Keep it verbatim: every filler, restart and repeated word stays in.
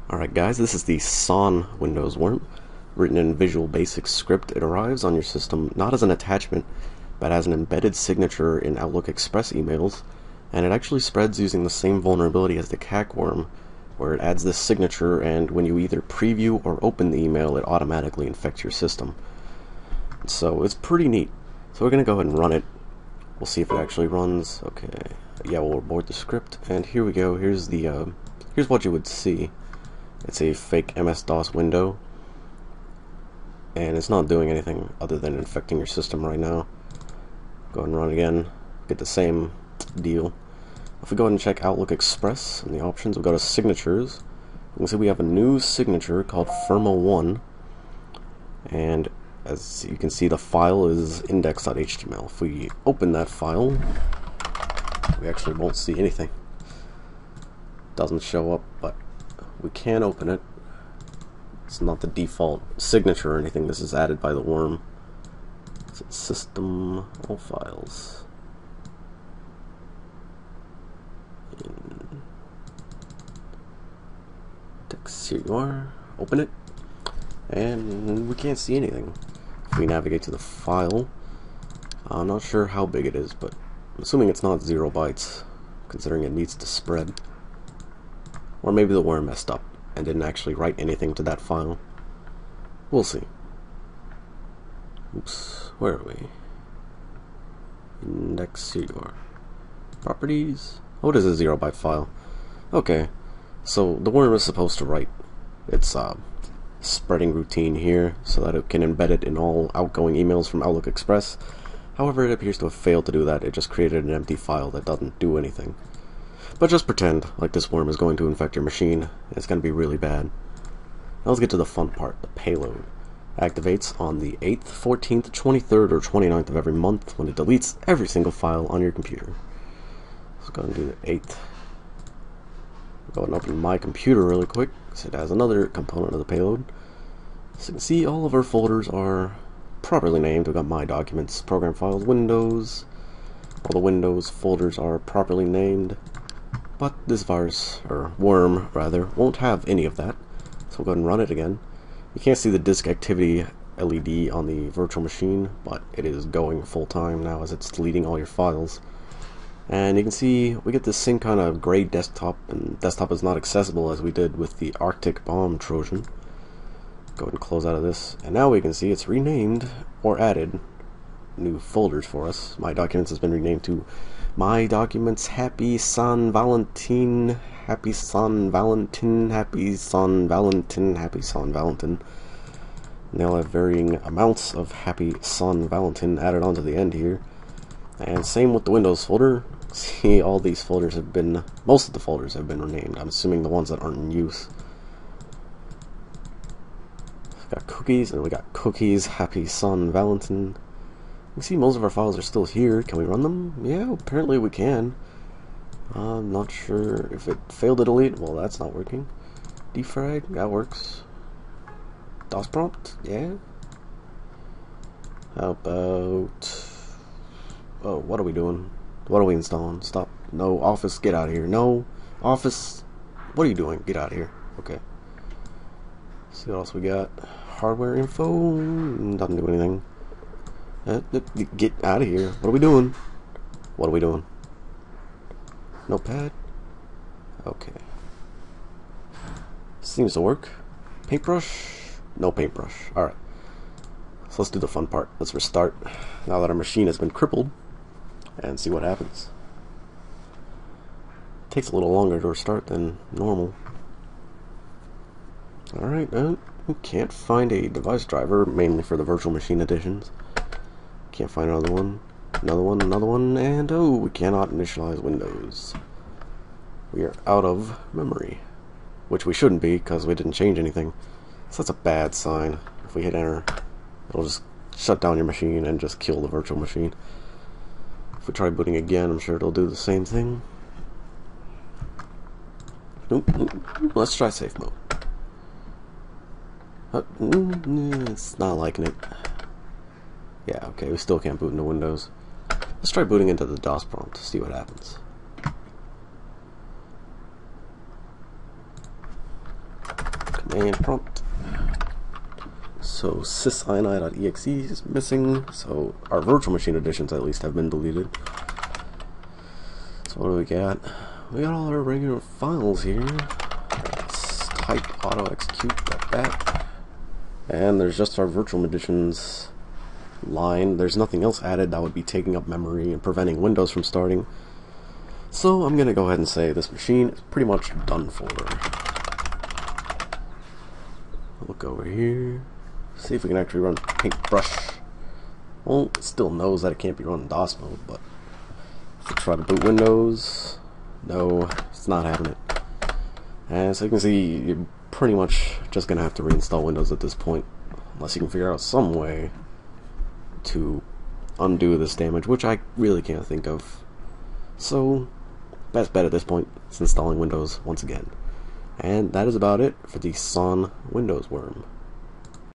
Alright guys, this is the Son Windows worm, written in Visual Basic script. It arrives on your system not as an attachment, but as an embedded signature in Outlook Express emails, and it actually spreads using the same vulnerability as the C A C worm, where it adds this signature, and when you either preview or open the email, it automatically infects your system. So it's pretty neat. So we're going to go ahead and run it. We'll see if it actually runs. Okay, yeah, we'll abort the script, and here we go. Here's the uh, here's what you would see. It's a fake M S DOS window, and it's not doing anything other than infecting your system right now. Go ahead and run again, get the same deal. If we go ahead and check Outlook Express in the options, we go to signatures. We can see we have a new signature called Firma one, and as you can see, the file is index dot H T M L. If we open that file, we actually won't see anything. Doesn't show up, but we can open it. It's not the default signature or anything. This is added by the worm. It's system, all files. In text, here you are. Open it, and we can't see anything. If we navigate to the file, I'm not sure how big it is, but I'm assuming it's not zero bytes, considering it needs to spread. Or maybe the worm messed up and didn't actually write anything to that file. We'll see. Oops, where are we? Index, here you are. Properties. Oh, it is a zero byte file. Okay, so the worm is supposed to write its uh, spreading routine here so that it can embed it in all outgoing emails from Outlook Express. However, it appears to have failed to do that. It just created an empty file that doesn't do anything. But just pretend like this worm is going to infect your machine. It's going to be really bad. Now let's get to the fun part, the payload. Activates on the eighth, fourteenth, twenty-third, or twenty-ninth of every month when it deletes every single file on your computer. Let's go and do the eighth. Go and open my computer really quick, because it has another component of the payload. So you can see all of our folders are properly named. We've got My Documents, Program Files, Windows. All the Windows folders are properly named. But this virus, or worm rather, won't have any of that. So we'll go ahead and run it again. You can't see the disk activity L E D on the virtual machine, but it is going full time now as it's deleting all your files. And you can see we get this same kind of gray desktop, and desktop is not accessible as we did with the Arctic Bomb Trojan. Go ahead and close out of this, and now we can see it's renamed or added new folders for us. My Documents has been renamed to My Documents, Happy San Valentin, Happy San Valentin, Happy San Valentin, Happy San Valentin. And they'll have varying amounts of Happy San Valentin added onto the end here. And same with the Windows folder. See, all these folders have been, most of the folders have been renamed. I'm assuming the ones that aren't in use. We've got cookies, and we got cookies, Happy San Valentin. You see most of our files are still here. Can we run them? Yeah, apparently we can. Uh, I'm not sure if it failed to delete. Well, that's not working. Defrag, that works. DOS prompt, yeah. How about... Oh, what are we doing? What are we installing? Stop. No, Office, get out of here. No, Office, what are you doing? Get out of here. Okay. Let's see what else we got. Hardware info, doesn't do anything. Uh, get out of here. What are we doing? What are we doing? Notepad? Okay. Seems to work. Paintbrush? No paintbrush. Alright. So let's do the fun part. Let's restart now that our machine has been crippled and see what happens. Takes a little longer to restart than normal. Alright, uh, we can't find a device driver, mainly for the virtual machine editions. Can't find another one, another one, another one, and oh, we cannot initialize Windows. We are out of memory, which we shouldn't be because we didn't change anything. So that's a bad sign. If we hit enter, it'll just shut down your machine and just kill the virtual machine. If we try booting again, I'm sure it'll do the same thing. Nope, nope. Let's try safe mode. Uh, it's not liking it. Yeah, okay, we still can't boot into Windows. Let's try booting into the DOS prompt to see what happens. and prompt. So sysini.exe is missing, so our virtual machine editions at least have been deleted. So what do we got? We got all our regular files here. Let's type auto execute like that. And there's just our virtual editions line. There's nothing else added that would be taking up memory and preventing Windows from starting. So I'm gonna go ahead and say this machine is pretty much done for. Look over here. See if we can actually run paintbrush. Well, it still knows that it can't be run in DOS mode, but if we try to boot Windows, no, it's not having it. And so you can see, you're pretty much just gonna have to reinstall Windows at this point, unless you can figure out some way to undo this damage, which I really can't think of. So, best bet at this point is installing Windows once again. And that is about it for the Son Windows worm.